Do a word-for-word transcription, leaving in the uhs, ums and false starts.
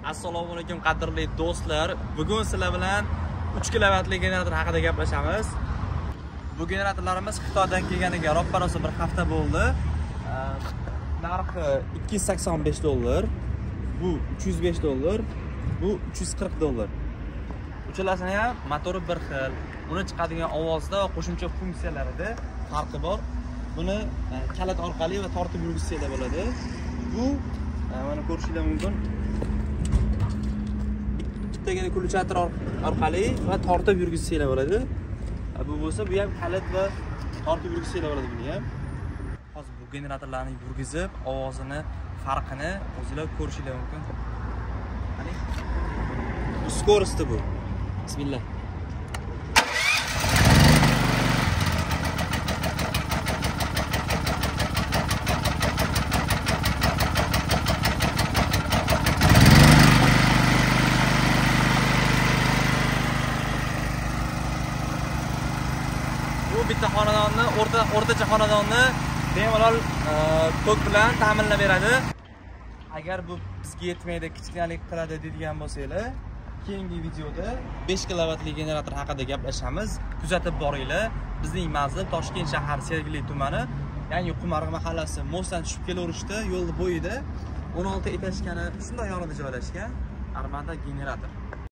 Assalomu alaykum qadrli do'stlar. Bugun sizlar bilan uch kilovatli generator haqida gaplashamiz. Bu generatorlarimiz Xitoydan kelganiga roppa-rosa bir hafta bo'ldi. Narxi ikki yuz sakson besh dollar, bu uch yuz besh dollar, bu uch yuz qirq dollar. Uchalasini ham motori bir xil. Uni chiqadigan ovozda va qo'shimcha funksiyalarida farqi bor. Buni kalit orqali va tortib yurgizsanglar bo'ladi. Bu mana ko'rishingiz mumkin. Bittagina kulchator orqali va tortib yurgizsanglar bo'ladi. Bu bo'lsa, bu ham kalit va tortib yurgizsanglar bo'ladi buni ham. Hozir bu generatorlarni yurgizib, ovozini, farqini o'zingizlar ko'rishingiz mumkin. Qani? Bu skorosti bu. Bismillah. Bu bitta xonadonni, o'rta o'rtacha xonadonni bemalol tok bilan ta'minlab beradi. Agar bu bizga yetmaydi, kichkinalik qiladi deydigan bo'lsanglar, keyingi videoda besh kilovatli generator haqida gaplashamiz. Kuzatib boringlar. Bizning manzil Toshkent shahar Sergeli tumani, ya'ni Qumarg'i mahallasi. Mosdan tushib kelaverishda yo'l bo'yida o'n olti etажkani shunday yonida joylashgan Armada generator.